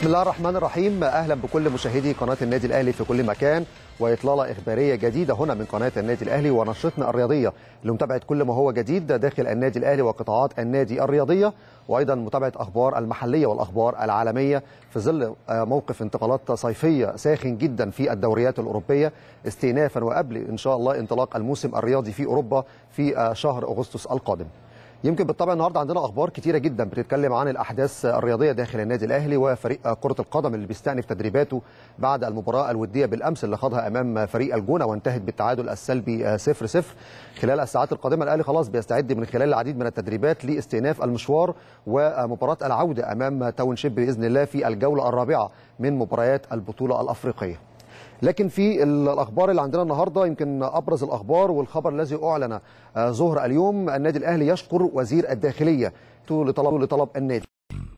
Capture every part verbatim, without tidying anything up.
بسم الله الرحمن الرحيم. اهلا بكل مشاهدي قناه النادي الاهلي في كل مكان، واطلاله اخباريه جديده هنا من قناه النادي الاهلي ونشرتنا الرياضيه لمتابعه كل ما هو جديد داخل النادي الاهلي وقطاعات النادي الرياضيه، وايضا متابعه اخبار المحليه والاخبار العالميه في ظل موقف انتقالات صيفيه ساخن جدا في الدوريات الاوروبيه استئنافا وقبل ان شاء الله انطلاق الموسم الرياضي في اوروبا في شهر اغسطس القادم. يمكن بالطبع النهارده عندنا اخبار كتيره جدا بتتكلم عن الاحداث الرياضيه داخل النادي الاهلي وفريق كره القدم اللي بيستأنف تدريباته بعد المباراه الوديه بالامس اللي خاضها امام فريق الجونه وانتهت بالتعادل السلبي صفر صفر. خلال الساعات القادمه الاهلي خلاص بيستعد من خلال العديد من التدريبات لاستئناف المشوار ومباراه العوده امام تاون شيب باذن الله في الجوله الرابعه من مباريات البطوله الافريقيه. لكن في الاخبار اللي عندنا النهارده يمكن ابرز الاخبار والخبر الذي اعلن ظهر اليوم، النادي الاهلي يشكر وزير الداخليه لطلب لطلب النادي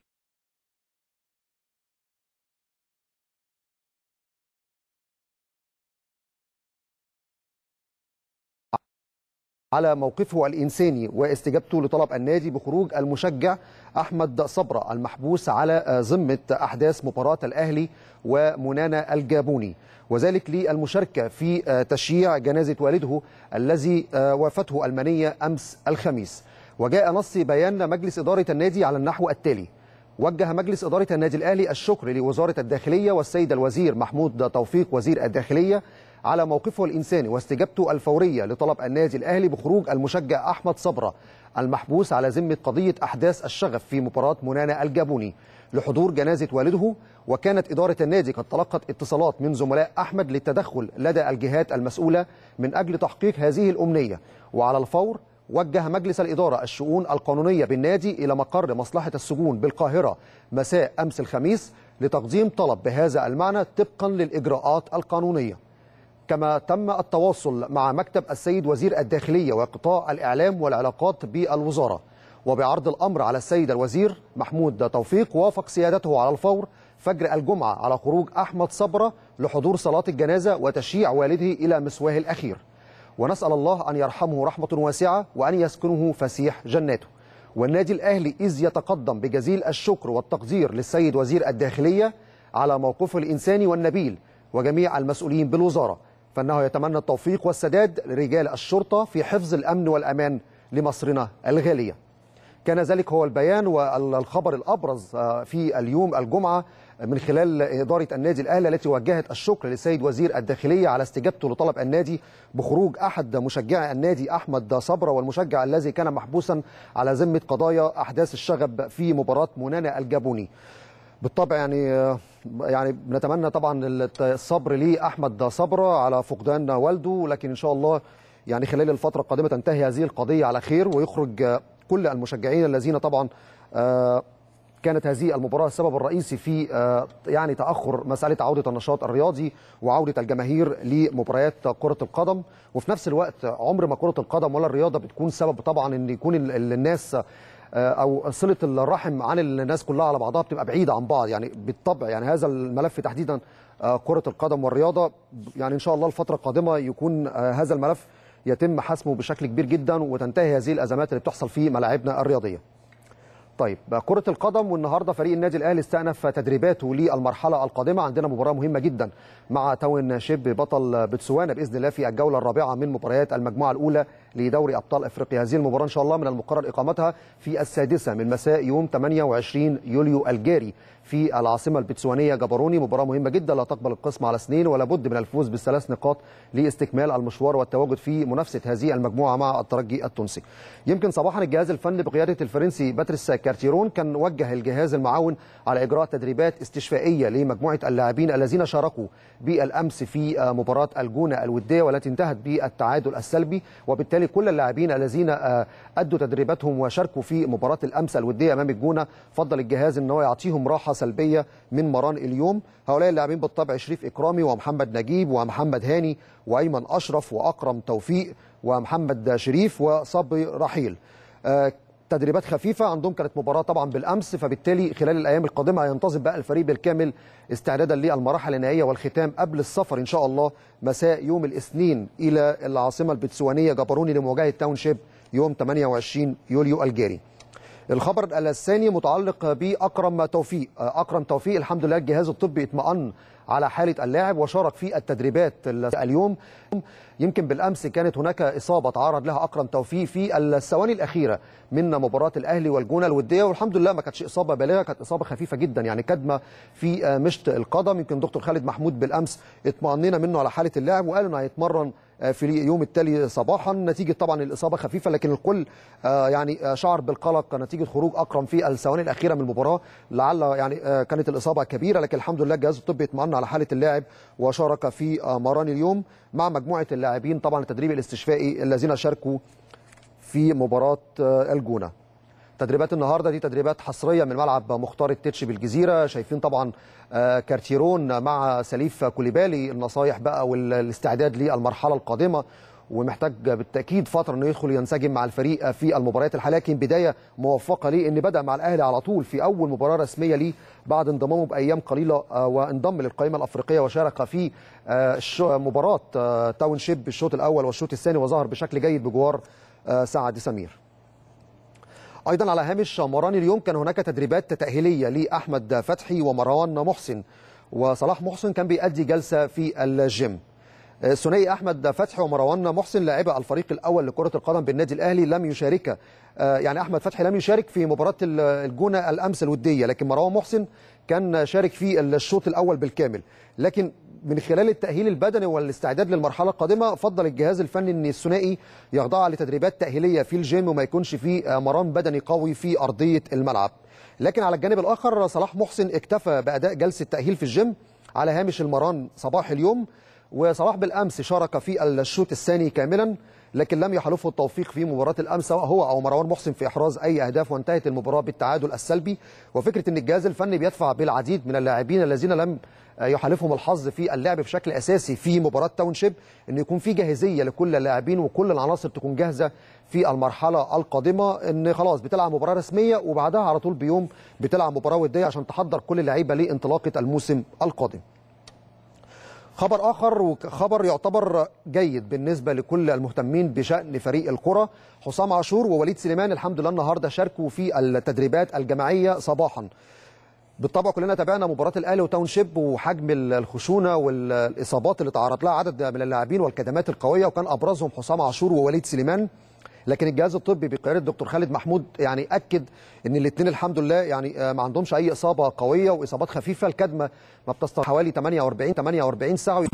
على موقفه الإنساني واستجابته لطلب النادي بخروج المشجع أحمد صبرة المحبوس على ذمة أحداث مباراة الأهلي ومنانا الجابوني، وذلك للمشاركة في تشييع جنازة والده الذي وافته المنية أمس الخميس. وجاء نص بيان مجلس إدارة النادي على النحو التالي: وجه مجلس إدارة النادي الأهلي الشكر لوزارة الداخلية والسيد الوزير محمود توفيق وزير الداخلية على موقفه الإنساني واستجابته الفورية لطلب النادي الأهلي بخروج المشجع أحمد صبرة المحبوس على ذمة قضية أحداث الشغف في مباراة منانا الجابوني لحضور جنازة والده. وكانت إدارة النادي قد تلقت اتصالات من زملاء أحمد للتدخل لدى الجهات المسؤولة من أجل تحقيق هذه الأمنية، وعلى الفور وجه مجلس الإدارة الشؤون القانونية بالنادي إلى مقر مصلحة السجون بالقاهرة مساء أمس الخميس لتقديم طلب بهذا المعنى طبقا للإجراءات القانونية. كما تم التواصل مع مكتب السيد وزير الداخلية وقطاع الإعلام والعلاقات بالوزارة وبعرض الأمر على السيد الوزير محمود توفيق، وافق سيادته على الفور فجر الجمعة على خروج أحمد صبرة لحضور صلاة الجنازة وتشييع والده إلى مسواه الأخير، ونسأل الله أن يرحمه رحمة واسعة وأن يسكنه فسيح جناته. والنادي الأهلي إذ يتقدم بجزيل الشكر والتقدير للسيد وزير الداخلية على موقفه الإنساني والنبيل وجميع المسؤولين بالوزارة، فإنه يتمنى التوفيق والسداد لرجال الشرطة في حفظ الأمن والأمان لمصرنا الغالية. كان ذلك هو البيان والخبر الأبرز في اليوم الجمعة من خلال إدارة النادي الأهلي التي وجهت الشكر للسيد وزير الداخلية على استجابته لطلب النادي بخروج أحد مشجعي النادي أحمد صبرة والمشجع الذي كان محبوسا على ذمة قضايا أحداث الشغب في مباراة منانا الجابوني. بالطبع يعني يعني بنتمنى طبعا الصبر لأحمد صبرة على فقدان والده، لكن إن شاء الله يعني خلال الفترة القادمة تنتهي هذه القضية على خير ويخرج كل المشجعين الذين طبعا كانت هذه المباراة السبب الرئيسي في يعني تأخر مسألة عودة النشاط الرياضي وعودة الجماهير لمباريات كرة القدم. وفي نفس الوقت عمر ما كرة القدم ولا الرياضة بتكون سبب طبعا ان يكون الناس او صله الرحم عن الناس كلها على بعضها بتبقى بعيده عن بعض، يعني بالطبع يعني هذا الملف تحديدا كره القدم والرياضه يعني ان شاء الله الفتره القادمه يكون هذا الملف يتم حسمه بشكل كبير جدا وتنتهي هذه الازمات اللي بتحصل في ملاعبنا الرياضيه. طيب كرة القدم، والنهارده فريق النادي الاهلي استأنف تدريباته للمرحله القادمه. عندنا مباراه مهمه جدا مع تاون شيب بطل بتسوانا باذن الله في الجوله الرابعه من مباريات المجموعه الاولى لدوري ابطال افريقيا. هذه المباراه ان شاء الله من المقرر اقامتها في السادسه من مساء يوم ثمانية وعشرين يوليو الجاري في العاصمه البتسوانيه جابوروني. مباراه مهمه جدا لا تقبل القسم على اثنين ولا بد من الفوز بالثلاث نقاط لاستكمال المشوار والتواجد في منافسه هذه المجموعه مع الترجي التونسي. يمكن صباحا الجهاز الفني بقياده الفرنسي باتريس كارتيرون كان وجه الجهاز المعاون على اجراء تدريبات استشفائيه لمجموعه اللاعبين الذين شاركوا بالامس في مباراه الجونه الوديه والتي انتهت بالتعادل السلبي، وبالتالي كل اللاعبين الذين ادوا تدريباتهم وشاركوا في مباراه الامس الوديه امام الجونه فضل الجهاز ان هو يعطيهم راحه سلبيه من مران اليوم. هؤلاء اللاعبين بالطبع شريف اكرامي ومحمد نجيب ومحمد هاني وايمن اشرف واكرم توفيق ومحمد شريف وصبري رحيل. تدريبات خفيفه عندهم، كانت مباراه طبعا بالامس، فبالتالي خلال الايام القادمه هينتظم بقى الفريق بالكامل استعدادا للمراحل النهائيه والختام قبل السفر ان شاء الله مساء يوم الاثنين الى العاصمه البتسوانيه جابوروني لمواجهه تاون شيب يوم ثمانية وعشرين يوليو الجاري. الخبر الثاني متعلق بأكرم توفيق. أكرم توفيق الحمد لله الجهاز الطبي اطمأن على حالة اللاعب وشارك في التدريبات اليوم. يمكن بالأمس كانت هناك إصابة تعرض لها أكرم توفيق في الثواني الأخيرة من مباراة الأهلي والجونة الودية، والحمد لله ما كانتش إصابة بالغة، كانت إصابة خفيفة جدا يعني كدمة في مشط القدم. يمكن دكتور خالد محمود بالأمس اطمأننا منه على حالة اللاعب وقال إنه هيتمرن في اليوم التالي صباحا نتيجة طبعا الإصابة خفيفة، لكن الكل يعني شعر بالقلق نتيجة خروج أكرم في الثواني الأخيرة من المباراة. لعل يعني كانت الإصابة كبيرة، لكن الحمد لله الجهاز الطبي اطمأن على حالة اللاعب وشارك في مران اليوم مع مجموعة اللاعبين طبعا التدريب الاستشفائي الذين شاركوا في مباراة الجونة. تدريبات النهارده دي تدريبات حصريه من ملعب مختار التتش بالجزيره. شايفين طبعا كارتيرون مع سليف كوليبالي، النصايح بقى والاستعداد للمرحله القادمه، ومحتاج بالتاكيد فتره انه يدخل ينسجم مع الفريق في المباريات الحاليه. لكن بدايه موفقه ليه ان بدا مع الاهلي على طول في اول مباراه رسميه ليه بعد انضمامه بايام قليله، وانضم للقائمه الافريقيه وشارك في مباراه تاون شيب الشوط الاول والشوط الثاني وظهر بشكل جيد بجوار سعد سمير. ايضا على هامش مران اليوم كان هناك تدريبات تاهيليه لاحمد فتحي ومروان محسن، وصلاح محسن كان بيأدي جلسه في الجيم. الثنائي احمد فتحي ومروان محسن لاعبي الفريق الاول لكره القدم بالنادي الاهلي لم يشارك، يعني احمد فتحي لم يشارك في مباراه الجونه الامس الوديه، لكن مروان محسن كان شارك في الشوط الاول بالكامل. لكن من خلال التأهيل البدني والاستعداد للمرحلة القادمة فضل الجهاز الفني ان الثنائي يخضع لتدريبات تأهيلية في الجيم وما يكونش في مران بدني قوي في أرضية الملعب. لكن على الجانب الآخر صلاح محسن اكتفى بأداء جلسة تأهيل في الجيم على هامش المران صباح اليوم، وصلاح بالأمس شارك في الشوط الثاني كاملا، لكن لم يحالفه التوفيق في مباراة الأمس سواء هو أو مروان محسن في إحراز أي أهداف، وانتهت المباراة بالتعادل السلبي. وفكرة أن الجهاز الفني بيدفع بالعديد من اللاعبين الذين لم يحالفهم الحظ في اللعب بشكل أساسي في مباراة تاون شيب أن يكون في جاهزية لكل اللاعبين وكل العناصر تكون جاهزة في المرحلة القادمة، أن خلاص بتلعب مباراة رسمية وبعدها على طول بيوم بتلعب مباراة ودية عشان تحضر كل اللعيبة لانطلاقة الموسم القادم. خبر آخر وخبر يعتبر جيد بالنسبة لكل المهتمين بشأن فريق الكرة، حسام عاشور ووليد سليمان الحمد لله النهارده شاركوا في التدريبات الجماعية صباحا. بالطبع كلنا تابعنا مباراة الأهلي وتاون شيب وحجم الخشونة والإصابات اللي تعرض لها عدد من اللاعبين والكدمات القوية، وكان أبرزهم حسام عاشور ووليد سليمان. لكن الجهاز الطبي بقيادة الدكتور خالد محمود يعني أكد ان الاثنين الحمد لله يعني ما عندهمش اي اصابه قويه واصابات خفيفه. الكدمه ما بتستغرق حوالي ثمانية وأربعين ثمانية وأربعين ساعه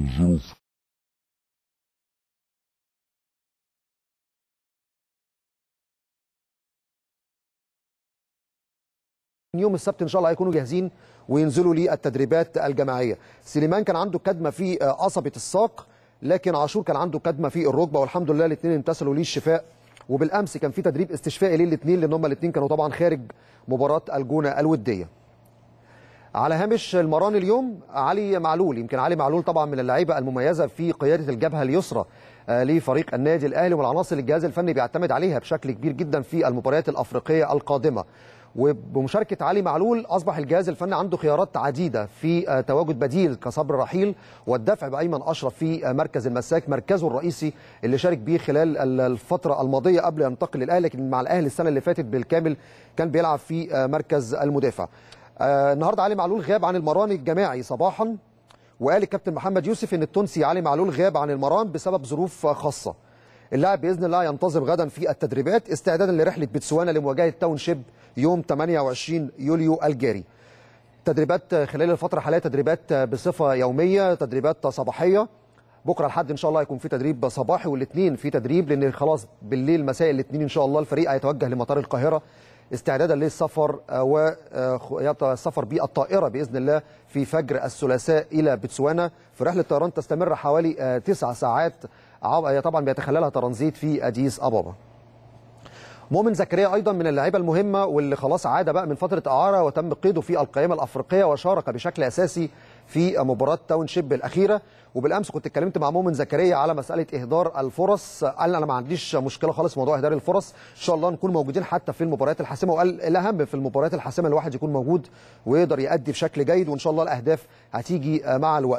يوم السبت ان شاء الله هيكونوا جاهزين وينزلوا للتدريبات الجماعيه. سليمان كان عنده كدمه في قصبه الساق، لكن عاشور كان عنده كدمه في الركبه، والحمد لله الاثنين امتثلوا ليه الشفاء. وبالامس كان في تدريب استشفائي للاثنين لان هم الاثنين كانوا طبعا خارج مباراه الجونه الوديه. على هامش المران اليوم علي معلول، يمكن علي معلول طبعا من اللعيبه المميزه في قياده الجبهه اليسرى لفريق النادي الاهلي، ومن العناصر اللي الجهاز الفني بيعتمد عليها بشكل كبير جدا في المباريات الافريقيه القادمه. وبمشاركه علي معلول اصبح الجهاز الفني عنده خيارات عديده في تواجد بديل كصبر رحيل والدفع بايمن اشرف في مركز المساك، مركزه الرئيسي اللي شارك بيه خلال الفتره الماضيه قبل ان ينتقل للاهلي، لكن مع الاهلي السنه اللي فاتت بالكامل كان بيلعب في مركز المدافع. آه النهارده علي معلول غاب عن المران الجماعي صباحا، وقال الكابتن محمد يوسف ان التونسي علي معلول غاب عن المران بسبب ظروف خاصه. اللاعب باذن الله ينتظم غدا في التدريبات استعدادا لرحله بتسوانا لمواجهه تاون شيب يوم ثمانية وعشرين يوليو الجاري. تدريبات خلال الفتره الحاليه تدريبات بصفه يوميه، تدريبات صباحيه. بكره الحد ان شاء الله هيكون في تدريب صباحي، والاثنين في تدريب، لان خلاص بالليل مساء الاثنين ان شاء الله الفريق هيتوجه لمطار القاهره استعدادا للسفر والسفر بالطائره باذن الله في فجر الثلاثاء الى بتسوانا في رحله طيران تستمر حوالي تسع ساعات، طبعا بيتخللها ترانزيت في اديس ابابا. مؤمن زكريا ايضا من اللعيبه المهمه واللي خلاص عاد بقى من فتره اعاره وتم قيده في القائمه الافريقيه وشارك بشكل اساسي في مباراه تاون شيب الاخيره. وبالامس كنت اتكلمت مع مؤمن زكريا على مساله اهدار الفرص، قال انا ما عنديش مشكله خالص موضوع اهدار الفرص، ان شاء الله نكون موجودين حتى في المباريات الحاسمه، وقال الاهم في المباريات الحاسمه الواحد يكون موجود ويقدر يأدي بشكل جيد، وان شاء الله الاهداف هتيجي مع الوقت.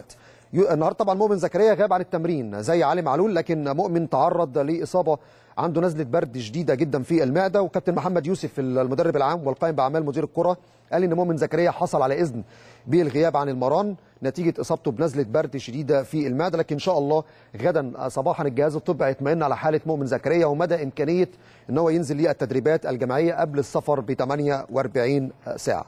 النهارده طبعا مؤمن زكريا غاب عن التمرين زي علي معلول، لكن مؤمن تعرض لاصابه، عنده نزله برد شديده جدا في المعده. وكابتن محمد يوسف المدرب العام والقائم باعمال مدير الكره قال ان مؤمن زكريا حصل على اذن بالغياب عن المران نتيجه اصابته بنزله برد شديده في المعده، لكن ان شاء الله غدا صباحا الجهاز الطبي هيطمئن على حاله مؤمن زكريا ومدى امكانيه ان هو ينزل للتدريبات الجماعيه قبل السفر ب ثمانية وأربعين ساعه.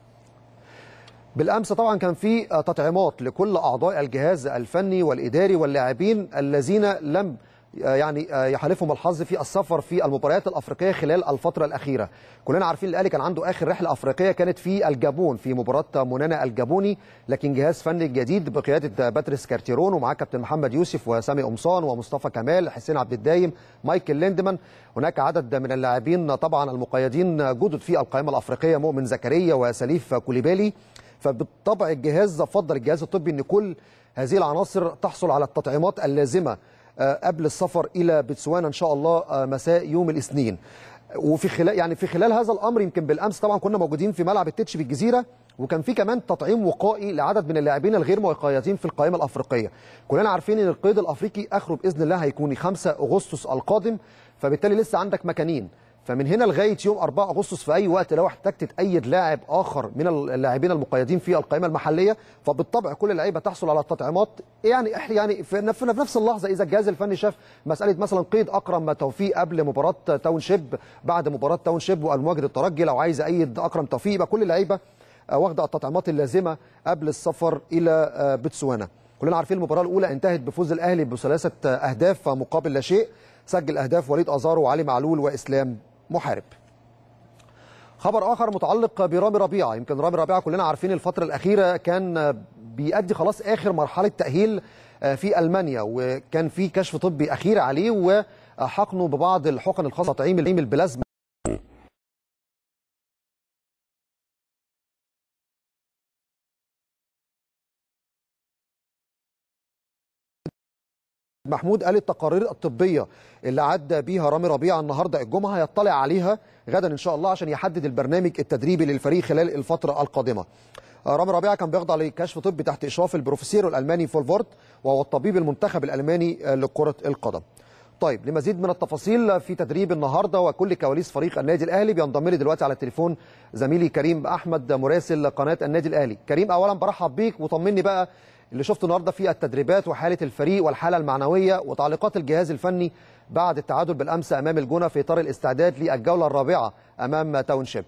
بالامس طبعا كان في تطعيمات لكل اعضاء الجهاز الفني والاداري واللاعبين الذين لم يعني يحالفهم الحظ في السفر في المباريات الافريقيه خلال الفتره الاخيره. كلنا عارفين الاهلي كان عنده اخر رحله افريقيه كانت في الجابون في مباراه مونانا الجابوني، لكن جهاز فني جديد بقياده باتريس كارتيرون ومعاه كابتن محمد يوسف وسامي قمصان ومصطفى كمال حسين عبد الدايم مايكل ليندمان. هناك عدد من اللاعبين طبعا المقيدين جدد في القائمه الافريقيه، مؤمن زكريا وسليف كوليبالي. فبالطبع الجهاز فضل الجهاز الطبي ان كل هذه العناصر تحصل على التطعيمات اللازمه قبل السفر الى بتسوانا ان شاء الله مساء يوم الاثنين. وفي خلال يعني في خلال هذا الامر يمكن بالامس طبعا كنا موجودين في ملعب التتش بالجزيره، وكان في كمان تطعيم وقائي لعدد من اللاعبين الغير مقيدين في القائمه الافريقيه. كلنا عارفين ان القيد الافريقي اخره باذن الله هيكون خمسة أغسطس القادم، فبالتالي لسه عندك مكانين. فمن هنا لغايه يوم أربعة أغسطس في اي وقت لو احتجت تأيد لاعب اخر من اللاعبين المقيدين في القائمه المحليه، فبالطبع كل اللعيبه تحصل على التطعيمات يعني يعني في نفس اللحظه. اذا الجهاز الفني شاف مساله مثلا قيد اكرم توفيق قبل مباراه تاون شيب، بعد مباراه تاون شيب والمواجهه الترجي لو عايز ايد اكرم توفيق، يبقى كل اللعيبه واخده التطعيمات اللازمه قبل السفر الى بتسوانا. كلنا عارفين المباراه الاولى انتهت بفوز الاهلي بثلاثه اهداف مقابل لا شيء، سجل اهداف وليد ازارو وعلي معلول واسلام محارب. خبر اخر متعلق برامي ربيعه، يمكن رامي ربيعه كلنا عارفين الفتره الاخيره كان بيأدي خلاص اخر مرحله تأهيل في المانيا، وكان في كشف طبي اخير عليه وحقنه ببعض الحقن الخاصه بتطعيم البلازما محمود. قال التقارير الطبيه اللي عدى بيها رامي ربيعه النهارده الجمعه هيطلع عليها غدا ان شاء الله عشان يحدد البرنامج التدريبي للفريق خلال الفتره القادمه. رامي ربيعه كان بيخضع لكشف طبي تحت اشراف البروفيسور الالماني فولفورت وهو الطبيب المنتخب الالماني لكره القدم. طيب لمزيد من التفاصيل في تدريب النهارده وكل كواليس فريق النادي الاهلي بينضم لي دلوقتي على التليفون زميلي كريم احمد مراسل قناه النادي الاهلي. كريم اولا برحب بيك وطمني بقى اللي شفته النهارده في التدريبات وحاله الفريق والحاله المعنويه وتعليقات الجهاز الفني بعد التعادل بالامس امام الجونه في اطار الاستعداد للجوله الرابعه امام تاون شيب.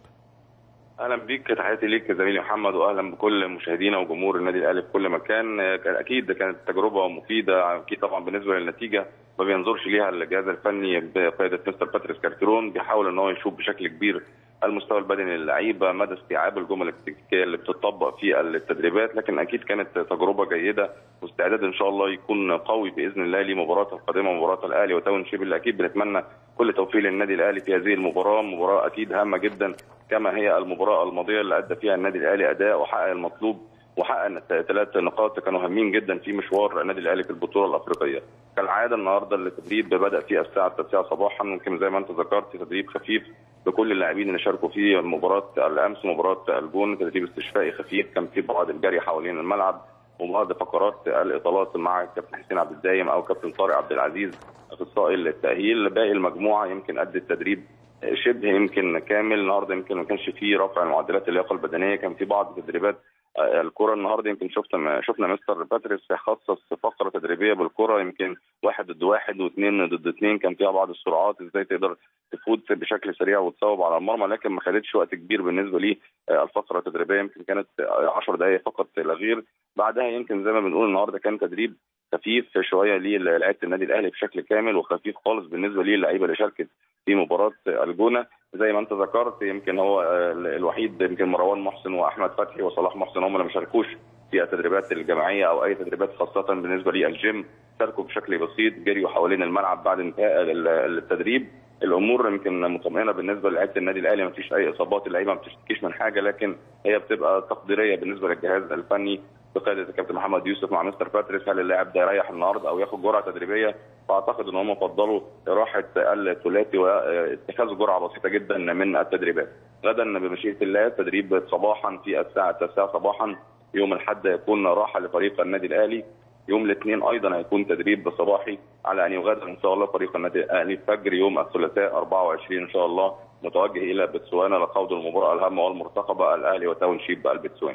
اهلا بيك، تحياتي ليك زميلي محمد واهلا بكل مشاهدينا وجمهور النادي الاهلي في كل مكان. اكيد كانت تجربه مفيده، اكيد طبعا بالنسبه للنتيجه ما بينظرش ليها الجهاز الفني بقياده مستر باتريس كارتيرون، بيحاول ان هو يشوف بشكل كبير المستوى البدني للعيبه، مدى استيعاب الجمل التكتيكيه اللي بتطبق في التدريبات، لكن اكيد كانت تجربه جيده واستعداد ان شاء الله يكون قوي باذن الله لمباراه القادمه، مباراه الاهلي وتاون شيب اللي اكيد بنتمنى كل توفيق للنادي الاهلي في هذه المباراه، مباراه اكيد هامه جدا كما هي المباراه الماضيه اللي ادى فيها النادي الاهلي اداء وحقق المطلوب وحقق ثلاث نقاط كانوا هامين جدا في مشوار النادي الاهلي في البطوله الافريقيه. كالعاده النهارده التدريب بدا في الساعه التاسعة صباحا، يمكن زي ما انت ذكرت تدريب خفيف بكل اللاعبين اللي شاركوا في مباراه الامس مباراه الجون، تدريب استشفائي خفيف، كان في بعض الجري حوالين الملعب وبعض فقرات الاطالات مع كابتن حسين عبد الدايم او كابتن طارق عبد العزيز اخصائي التاهيل. باقي المجموعه يمكن ادى التدريب شبه يمكن كامل النهارده، يمكن ما كانش فيه رفع معدلات اللياقه البدنيه، كان في بعض تدريبات الكره النهارده يمكن شفنا شفنا مستر باتريس خصص فقره تدريبيه بالكره، يمكن واحد ضد واحد واثنين ضد اثنين، كان فيها بعض السرعات ازاي تقدر تفوت بشكل سريع وتصوب على المرمى، لكن ما خدتش وقت كبير بالنسبه لي الفقره التدريبيه، يمكن كانت عشر دقائق فقط لا غير. بعدها يمكن زي ما بنقول النهارده كان تدريب خفيف شويه للاعيبه النادي الاهلي بشكل كامل وخفيف خالص بالنسبه للعيبه اللي شاركت في مباراه الجونه. زي ما انت ذكرت يمكن هو الوحيد يمكن مروان محسن واحمد فتحي وصلاح محسن هم اللي ما شاركوش في التدريبات الجماعيه او اي تدريبات خاصه بالنسبه للجيم، شاركوا بشكل بسيط جريوا حوالين الملعب بعد انتهاء التدريب. الامور يمكن مطمئنه بالنسبه للاعيبه النادي الاهلي، ما فيش اي اصابات، اللعيبه ما بتشتكيش من حاجه، لكن هي بتبقى تقديريه بالنسبه للجهاز الفني بقياده الكابتن محمد يوسف مع مستر باتريس، هل اللاعب ده يريح النهارده او ياخد جرعه تدريبيه؟ فاعتقد ان هم فضلوا راحه الثلاثي واتخاذ جرعه بسيطه جدا من التدريبات. غدا بمشيئه الله تدريب صباحا في الساعه التاسعة صباحا يوم الاحد يكون راحه لفريق النادي الاهلي، يوم الاثنين ايضا هيكون تدريب صباحي، على ان يغادر ان شاء الله فريق النادي الاهلي فجر يوم الثلاثاء أربعة وعشرين ان شاء الله متوجه الى بتسوانا لخوض المباراه الهامه والمرتقبه الاهلي وتاون شيب البتسواني.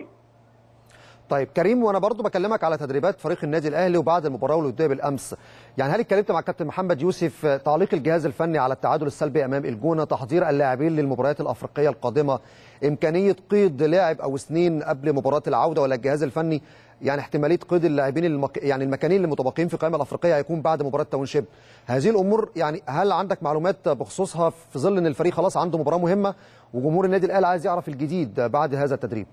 طيب كريم، وانا برضو بكلمك على تدريبات فريق النادي الاهلي وبعد المباراه والوديه بالامس، يعني هل اتكلمت مع الكابتن محمد يوسف تعليق الجهاز الفني على التعادل السلبي امام الجونه، تحضير اللاعبين للمباريات الافريقيه القادمه، امكانيه قيد لاعب او اثنين قبل مباراه العوده، ولا الجهاز الفني يعني احتماليه قيد اللاعبين المك... يعني المكانين المتبقيين في القائمه الافريقيه هيكون بعد مباراه تاون شيب؟ هذه الامور يعني هل عندك معلومات بخصوصها في ظل ان الفريق خلاص عنده مباراه مهمه وجمهور النادي الاهلي عايز يعرف الجديد بعد هذا التدريب؟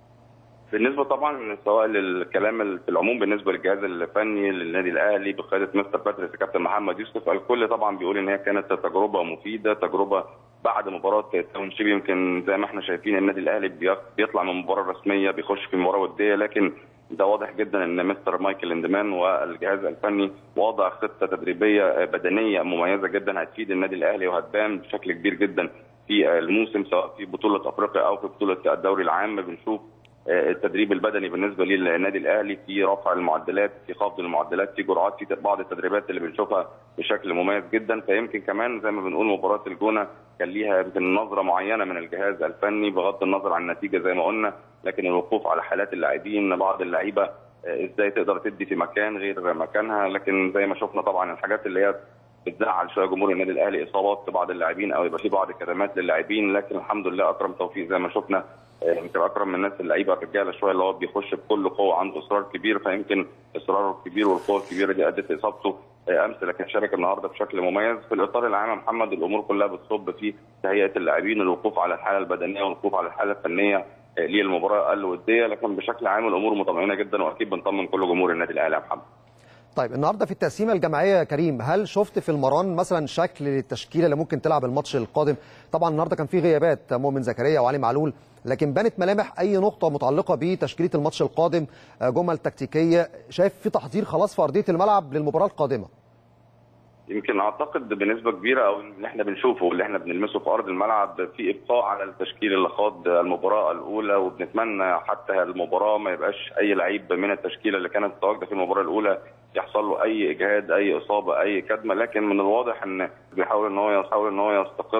بالنسبه طبعا سواء للكلام في العموم بالنسبه للجهاز الفني للنادي الاهلي بقياده مستر باتريس الكابتن محمد يوسف، الكل طبعا بيقول ان هي كانت تجربه مفيده، تجربه بعد مباراه تاون شيب. يمكن زي ما احنا شايفين النادي الاهلي بيطلع من مباراه رسميه بيخش في مباراه وديه، لكن ده واضح جدا ان مستر مايكل اندمان والجهاز الفني وضع خطه تدريبيه بدنيه مميزه جدا هتفيد النادي الاهلي وهتبان بشكل كبير جدا في الموسم سواء في بطوله افريقيا او في بطوله الدوري العام. بنشوف التدريب البدني بالنسبه للنادي الاهلي في رفع المعدلات، في خفض المعدلات، في جرعات، في بعض التدريبات اللي بنشوفها بشكل مميز جدا. فيمكن كمان زي ما بنقول مباراه الجونه كان ليها يمكن نظره معينه من الجهاز الفني بغض النظر عن النتيجه زي ما قلنا، لكن الوقوف على حالات اللاعبين، بعض اللعيبه ازاي تقدر تدي في مكان غير مكانها، لكن زي ما شفنا طبعا الحاجات اللي هي بتزعل شويه جمهور النادي الاهلي، اصابات بعض اللاعبين او يبقى في بعض الكدمات للاعبين، لكن الحمد لله اكرم توفيق زي ما شفنا يمكن اكرم من الناس اللعيبه الرجاله شويه اللي هو بيخش بكل قوه، عنده اصرار كبير، فيمكن اصراره الكبير والقوه الكبيره دي ادت اصابته امس، لكن شارك النهارده بشكل مميز. في الاطار العام يا محمد الامور كلها بتصب في تهيئه اللاعبين، الوقوف على الحاله البدنيه والوقوف على الحاله الفنيه للمباراه الوديه، لكن بشكل عام الامور مطمئنه جدا واكيد بنطمن كل جمهور النادي الاهلي يا محمد. طيب النهارده في التقسيمه الجماعيه يا كريم، هل شفت في المران مثلا شكل للتشكيله اللي ممكن تلعب الماتش القادم؟ طبعا النهارده كان في غيابات مؤمن زكريا وعلي معلول، لكن بانت ملامح اي نقطه متعلقه بتشكيله الماتش القادم، جمل تكتيكيه، شايف في تحضير خلاص في ارضيه الملعب للمباراه القادمه؟ يمكن اعتقد بنسبه كبيره او اللي احنا بنشوفه واللي احنا بنلمسه في ارض الملعب في ابقاء على التشكيل اللي خاض المباراه الاولى، وبنتمنى حتى المباراه ما يبقاش اي لعيب من التشكيله اللي كانت متواجده في المباراه الاولى يحصل له اي اجهاد، اي اصابه، اي كدمه، لكن من الواضح ان بيحاول ان هو يحاول ان هو يستقر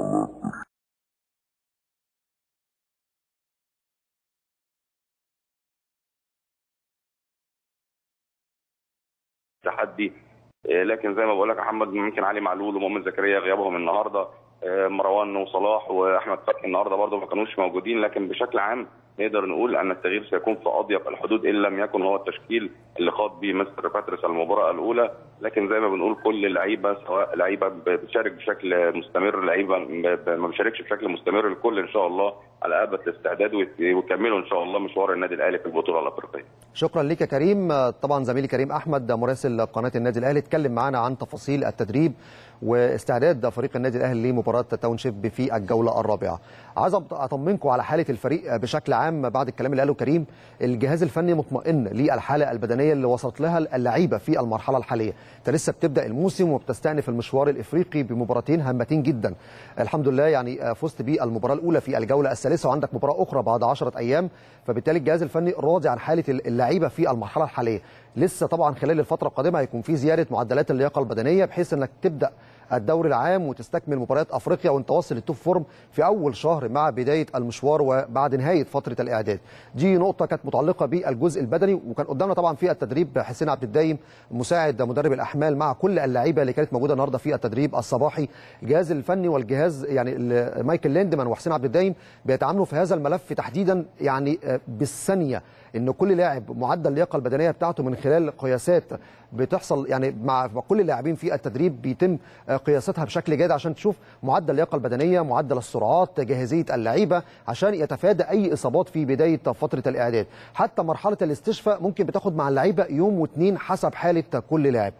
تحدي. لكن زي ما بقول لك يا محمد ممكن علي معلول ومؤمن زكريا غيابهم النهارده، مروان وصلاح واحمد فتحي النهارده برضه ما كانوش موجودين، لكن بشكل عام نقدر نقول ان التغيير سيكون في اضيق الحدود ان لم يكن هو التشكيل اللي خاض به مستر باتريس المباراه الاولى، لكن زي ما بنقول كل اللعيبه سواء لعيبه بتشارك بشكل مستمر، لعيبه ما بتشاركش بشكل مستمر، الكل ان شاء الله على ابد الاستعداد ويكملوا ان شاء الله مشوار النادي الاهلي في البطوله الافريقيه. شكرا ليك يا كريم. طبعا زميلي كريم احمد مراسل قناه النادي الاهلي اتكلم معنا عن تفاصيل التدريب واستعداد فريق النادي الاهلي لمباراه تاون شيب في الجوله الرابعه. عايز اطمنكم على حاله الفريق بشكل عام بعد الكلام اللي قاله كريم، الجهاز الفني مطمئن للحاله البدنيه اللي وصلت لها اللعيبه في المرحله الحاليه. انت لسه بتبدا الموسم وبتستأنف المشوار الافريقي بمباراتين هامتين جدا. الحمد لله يعني فزت بالمباراه الاولى في الجوله الثالثه وعندك مباراه اخرى بعد عشرة ايام، فبالتالي الجهاز الفني راضي عن حاله اللعيبه في المرحله الحاليه. لسه طبعا خلال الفتره القادمه هيكون في زياده معدلات اللياقه البدنيه بحيث انك تبدا الدوري العام وتستكمل مباريات افريقيا وانت واصل للتوب فورم في اول شهر مع بدايه المشوار وبعد نهايه فتره الاعداد. دي نقطه كانت متعلقه بالجزء البدني، وكان قدامنا طبعا في التدريب حسين عبد الدايم مساعد مدرب الاحمال مع كل اللعيبه اللي كانت موجوده النهارده في التدريب الصباحي. الجهاز الفني والجهاز يعني مايكل ليندمان وحسين عبد الدايم بيتعاملوا في هذا الملف تحديدا يعني بالثانيه، ان كل لاعب معدل اللياقه البدنيه بتاعته من خلال قياسات بتحصل يعني مع كل اللاعبين في التدريب بيتم قياساتها بشكل جيد عشان تشوف معدل اللياقه البدنيه، معدل السرعات، جاهزيه اللعيبه عشان يتفادى اي اصابات في بدايه فتره الاعداد. حتى مرحله الاستشفاء ممكن بتاخد مع اللعيبه يوم واثنين حسب حاله كل لاعب.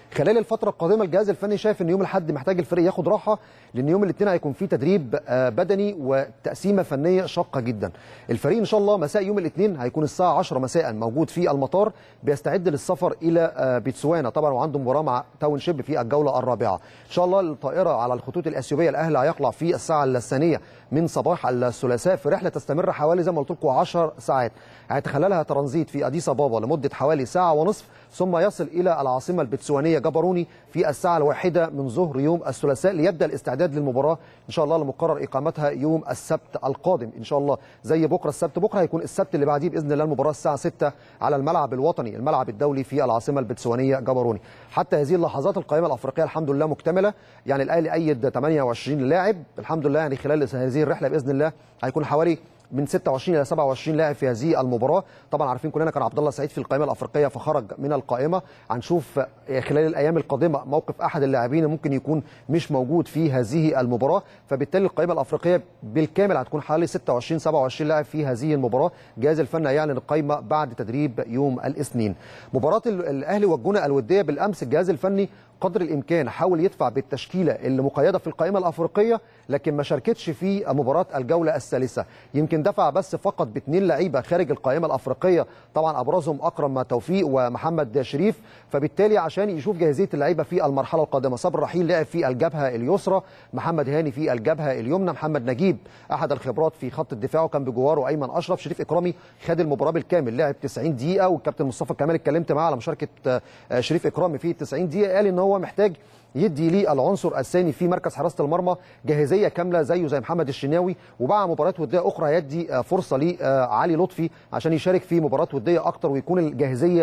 خلال الفتره القادمه الجهاز الفني شايف ان يوم الاحد محتاج الفريق ياخد راحه، لان يوم الاثنين هيكون فيه تدريب بدني وتقسيمه فنيه شاقه جدا. الفريق ان شاء الله مساء يوم الاثنين هيكون الساعه عشرة مساء موجود في المطار بيستعد للسفر الى بيتسوانا طبعا، وعنده مباراه مع تاون شيب في الجوله الرابعه. ان شاء الله الطائره على الخطوط الاثيوبيه الاهلي هيقلع في الساعه الثانيه من صباح الثلاثاء في رحله تستمر حوالي زي ما قلت لكم عشر ساعات، هيتخللها ترانزيت في اديس ابابا لمده حوالي ساعه ونصف، ثم يصل الى العاصمه البتسوانيه جبروني في الساعه الواحده من ظهر يوم الثلاثاء ليبدا الاستعداد للمباراه ان شاء الله المقرر اقامتها يوم السبت القادم ان شاء الله. زي بكره السبت، بكره هيكون السبت اللي بعديه باذن الله المباراه الساعه ستة على الملعب الوطني الملعب الدولي في العاصمه البتسوانيه جبروني. حتى هذه اللحظات القائمه الافريقيه الحمد لله مكتمله، يعني الاهلي ايد ثمانية وعشرين لاعب الحمد لله، يعني خلال هذه الرحله باذن الله هيكون حوالي من ستة وعشرين الى سبعة وعشرين لاعب في هذه المباراه. طبعا عارفين كلنا كان عبد الله السعيد في القائمه الافريقيه فخرج من القائمه، هنشوف خلال الايام القادمه موقف احد اللاعبين ممكن يكون مش موجود في هذه المباراه، فبالتالي القائمه الافريقيه بالكامل هتكون حوالي ستة وعشرين سبعة وعشرين لاعب في هذه المباراه. جهاز الفني هيعلن القائمه بعد تدريب يوم الاثنين. مباراه الاهلي والجونه الوديه بالامس الجهاز الفني قدر الامكان حاول يدفع بالتشكيله اللي مقيده في القائمه الافريقيه، لكن ما شاركتش في مباراه الجوله الثالثه، يمكن دفع بس فقط باثنين لعيبه خارج القائمه الافريقيه، طبعا ابرزهم اكرم توفيق ومحمد شريف، فبالتالي عشان يشوف جاهزيه اللعيبه في المرحله القادمه. صبر رحيل لعب في الجبهه اليسرى، محمد هاني في الجبهه اليمنى، محمد نجيب احد الخبرات في خط الدفاع وكان بجواره ايمن اشرف، شريف اكرامي خد المباراه بالكامل لعب تسعين دقيقه، والكابتن مصطفى كمال اتكلمت معاه على مشاركه شريف اكرامي في تسعين دقيقه، قال ان هو محتاج يدي ليه العنصر الثاني في مركز حراسه المرمى جاهزيه كامله زيه زي محمد الشناوي، ومع مباريات وديه اخرى يدي فرصه لعلي لطفي عشان يشارك في مباراه وديه اكتر ويكون الجاهزيه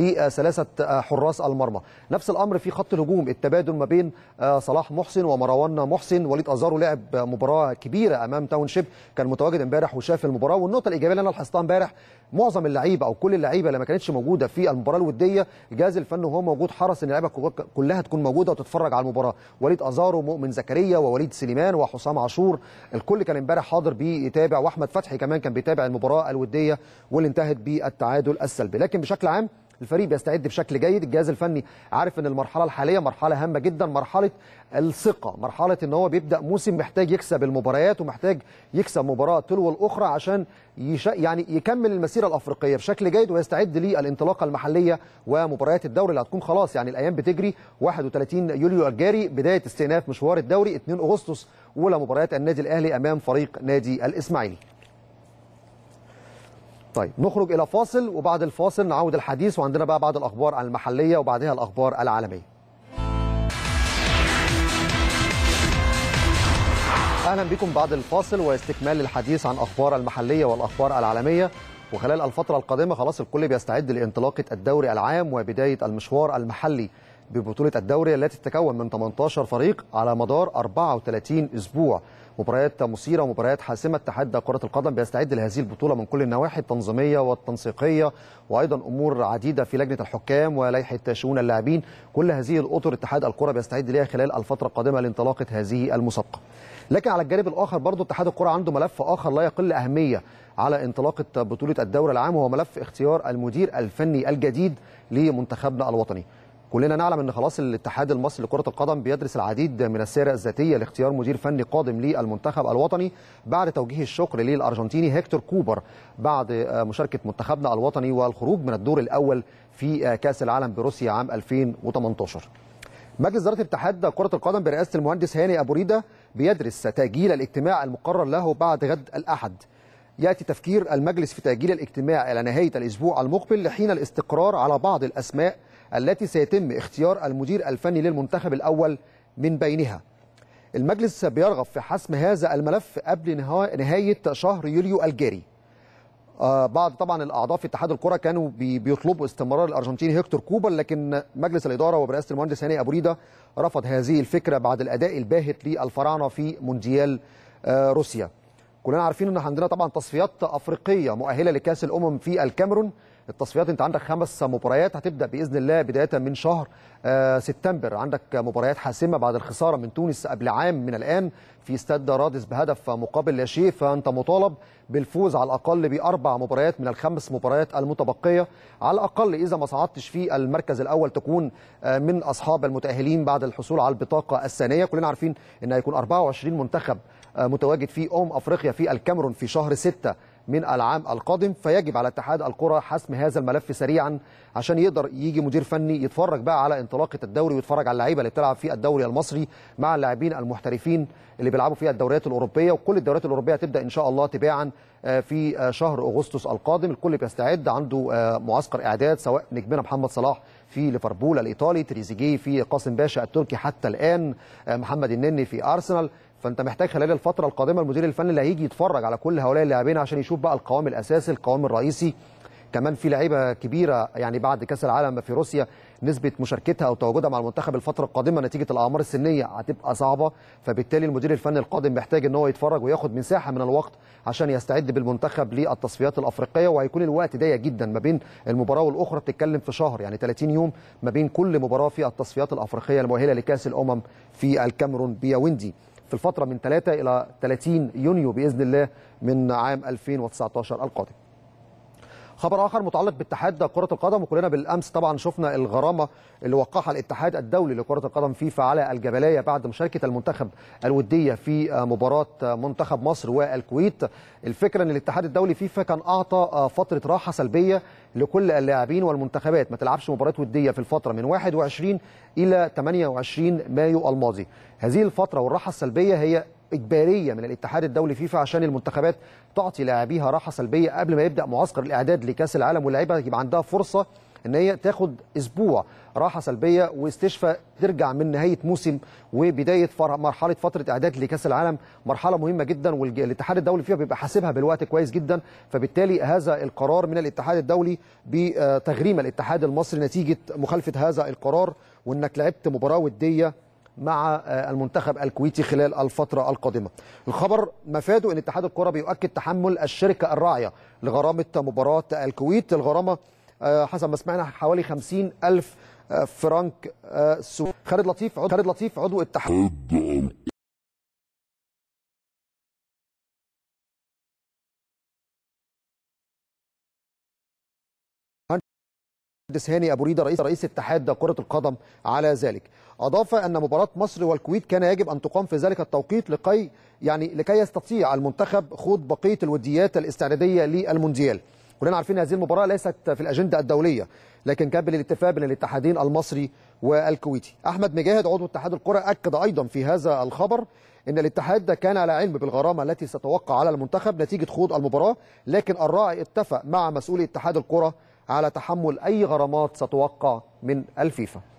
لثلاثه حراس المرمى. نفس الامر في خط الهجوم، التبادل ما بين صلاح محسن ومروان محسن، وليد ازارو لعب مباراه كبيره امام تاون شيب كان متواجد امبارح وشاف المباراه. والنقطه الايجابيه اللي انا لاحظتها امبارح معظم اللعيبه او كل اللعيبه اللي ما كانتش موجوده في المباراه الوديه الجهاز الفني وهو موجود حرص ان اللعيبه كلها تكون موجوده وتتفرج على المباراه. وليد ازارو ومؤمن زكريا ووليد سليمان وحسام عاشور الكل كان امبارح حاضر بيتابع، واحمد فتحي كمان كان بيتابع المباراه الوديه واللي انتهت بالتعادل السلبي. لكن بشكل عام الفريق بيستعد بشكل جيد، الجهاز الفني عارف ان المرحله الحاليه مرحله هامه جدا، مرحله الثقه، مرحله ان هو بيبدا موسم محتاج يكسب المباريات ومحتاج يكسب مباراه تلو الاخرى عشان يش... يعني يكمل المسيره الافريقيه بشكل جيد ويستعد للانطلاقه المحليه ومباريات الدوري اللي هتكون خلاص يعني الايام بتجري. واحد وثلاثين يوليو الجاري بدايه استئناف مشوار الدوري، اثنين اغسطس اولى مباريات النادي الاهلي امام فريق نادي الاسماعيلي. طيب نخرج الى فاصل وبعد الفاصل نعود الحديث وعندنا بقى بعض الاخبار المحليه وبعدها الاخبار العالميه. اهلا بكم بعد الفاصل واستكمال الحديث عن اخبار المحليه والاخبار العالميه. وخلال الفتره القادمه خلاص الكل بيستعد لانطلاقه الدوري العام وبدايه المشوار المحلي ببطوله الدوري التي تتكون من ثمانية عشر فريق على مدار أربعة وثلاثين اسبوع. مباريات مثيره ومباريات حاسمه. اتحاد كره القدم بيستعد لهذه البطوله من كل النواحي التنظيميه والتنسيقيه وايضا امور عديده في لجنه الحكام ولائحه شؤون اللاعبين، كل هذه الاطر اتحاد الكره بيستعد لها خلال الفتره القادمه لانطلاقه هذه المسابقه. لكن على الجانب الاخر برضه اتحاد الكره عنده ملف اخر لا يقل اهميه على انطلاقه بطوله الدوري العام، وهو ملف اختيار المدير الفني الجديد لمنتخبنا الوطني. كلنا نعلم ان خلاص الاتحاد المصري لكره القدم بيدرس العديد من السير الذاتيه لاختيار مدير فني قادم للمنتخب الوطني بعد توجيه الشكر للارجنتيني هيكتور كوبر بعد مشاركه منتخبنا الوطني والخروج من الدور الاول في كاس العالم بروسيا عام ألفين وثمانية عشر. مجلس اداره اتحاد كره القدم برئاسه المهندس هاني ابو ريده بيدرس تاجيل الاجتماع المقرر له بعد غد الاحد. ياتي تفكير المجلس في تاجيل الاجتماع الى نهايه الاسبوع المقبل لحين الاستقرار على بعض الاسماء التي سيتم اختيار المدير الفني للمنتخب الأول من بينها. المجلس بيرغب في حسم هذا الملف قبل نهاية شهر يوليو الجاري. آه بعض طبعا الأعضاء في اتحاد الكرة كانوا بي بيطلبوا استمرار الأرجنتيني هيكتور كوبر، لكن مجلس الإدارة وبرئاسة المهندس هاني أبو ريده رفض هذه الفكرة بعد الأداء الباهت للفراعنة في مونديال آه روسيا. كلنا عارفين ان عندنا طبعا تصفيات افريقيه مؤهله لكاس الامم في الكاميرون التصفيات انت عندك خمس مباريات هتبدا باذن الله بدايه من شهر آه سبتمبر. عندك مباريات حاسمه بعد الخساره من تونس قبل عام من الان في استاد رادس بهدف مقابل لا شيء، فانت مطالب بالفوز على الاقل باربع مباريات من الخمس مباريات المتبقيه على الاقل. اذا ما صعدتش في المركز الاول تكون آه من اصحاب المتاهلين بعد الحصول على البطاقه الثانيه. كلنا عارفين ان هيكون أربعة وعشرين منتخب آه متواجد في أمم افريقيا في الكاميرون في شهر ستة من العام القادم، فيجب على اتحاد الكرة حسم هذا الملف سريعا عشان يقدر يجي مدير فني يتفرج بقى على انطلاقه الدوري ويتفرج على اللعيبه اللي بتلعب في الدوري المصري مع اللاعبين المحترفين اللي بيلعبوا في الدوريات الاوروبيه. وكل الدوريات الاوروبيه هتبدا ان شاء الله تباعا في شهر اغسطس القادم. الكل بيستعد، عنده معسكر اعداد سواء نجمنا محمد صلاح في ليفربول الايطالي، تريزيجيه في قاسم باشا التركي حتى الان، محمد النني في ارسنال. فانت محتاج خلال الفتره القادمه المدير الفني اللي هيجي يتفرج على كل هؤلاء اللاعبين عشان يشوف بقى القوام الاساسي القوام الرئيسي. كمان في لعيبه كبيره يعني بعد كاس العالم في روسيا نسبه مشاركتها او تواجدها مع المنتخب الفتره القادمه نتيجه الاعمار السنيه هتبقى صعبه، فبالتالي المدير الفني القادم محتاج ان هو يتفرج وياخد مساحه من الوقت عشان يستعد بالمنتخب للتصفيات الافريقيه. وهيكون الوقت ضيق جدا ما بين المباراه والاخرى، بتتكلم في شهر يعني ثلاثين يوم ما بين كل مباراه في التصفيات الافريقيه المؤهله لكاس الامم في الكاميرون بياوندي في الفتره من ثلاثة الى ثلاثين يونيو باذن الله من عام ألفين وتسعة عشر القادم. خبر اخر متعلق باتحاد كره القدم، وكلنا بالامس طبعا شفنا الغرامه اللي وقعها الاتحاد الدولي لكره القدم فيفا على الجبليه بعد مشاركه المنتخب الوديه في مباراه منتخب مصر والكويت. الفكره ان الاتحاد الدولي فيفا كان اعطى فتره راحه سلبيه لكل اللاعبين والمنتخبات ما تلعبش مباريات وديه في الفتره من واحد وعشرين الى ثمانية وعشرين مايو الماضي. هذه الفتره والراحه السلبيه هي إجبارية من الاتحاد الدولي فيفا عشان المنتخبات تعطي لاعبيها راحة سلبية قبل ما يبدأ معسكر الإعداد لكأس العالم، واللاعيبة يبقى عندها فرصة إن هي تاخد أسبوع راحة سلبية واستشفاء ترجع من نهاية موسم وبداية مرحلة فترة إعداد لكأس العالم. مرحلة مهمة جدا والاتحاد الدولي فيها بيبقى حاسبها بالوقت كويس جدا. فبالتالي هذا القرار من الاتحاد الدولي بتغريم الاتحاد المصري نتيجة مخالفة هذا القرار، وإنك لعبت مباراة ودية مع المنتخب الكويتي خلال الفترة القادمة. الخبر مفاده ان اتحاد الكرة بيؤكد تحمل الشركة الراعية لغرامة مباراة الكويت. الغرامة حسب ما سمعنا حوالي خمسين ألف فرنك سويسري. خالد لطيف عضو خالد لطيف عضو اتحاد مهندس هاني ابو ريده رئيس رئيس اتحاد كره القدم على ذلك. اضاف ان مباراه مصر والكويت كان يجب ان تقام في ذلك التوقيت لكي يعني لكي يستطيع المنتخب خوض بقيه الوديات الاستعداديه للمونديال. كلنا عارفين هذه المباراه ليست في الاجنده الدوليه، لكن كان بالاتفاق بين الاتحادين المصري والكويتي. احمد مجاهد عضو اتحاد الكره اكد ايضا في هذا الخبر ان الاتحاد كان على علم بالغرامه التي ستوقع على المنتخب نتيجه خوض المباراه، لكن الراعي اتفق مع مسؤولي اتحاد الكره على تحمل أي غرامات ستوقع من الفيفا.